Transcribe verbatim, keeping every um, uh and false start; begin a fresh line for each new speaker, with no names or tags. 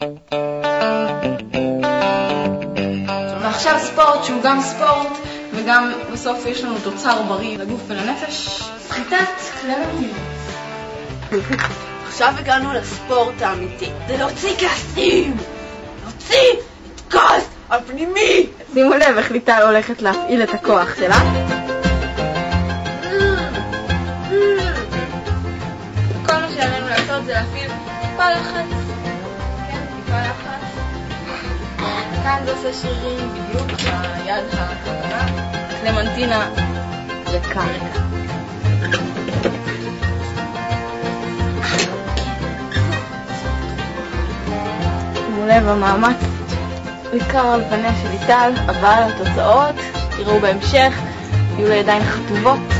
ועכשיו ספורט שהוא גם ספורט וגם בסוף יש לנו תוצר בריא לגוף ולנפש, סחיטת קלמנטינות.
עכשיו הגענו לספורט האמיתי, זה להוציא כעסים, להוציא את כעס הפנימי.
שימו לב איך ליטל הולכת להפעיל את הכוח שלה. כל מה שעלינו לעשות זה להפעיל טיפה לחץ, כן, טיפה לחץ. כאן זה עושה שרירים בדיוק ביד החכמה. קלמנטינה יקרקה. שימו לב המאמץ ניכר על פניה של ליטל, אבל התוצאות יראו בהמשך, יהיו לידיים חטובות.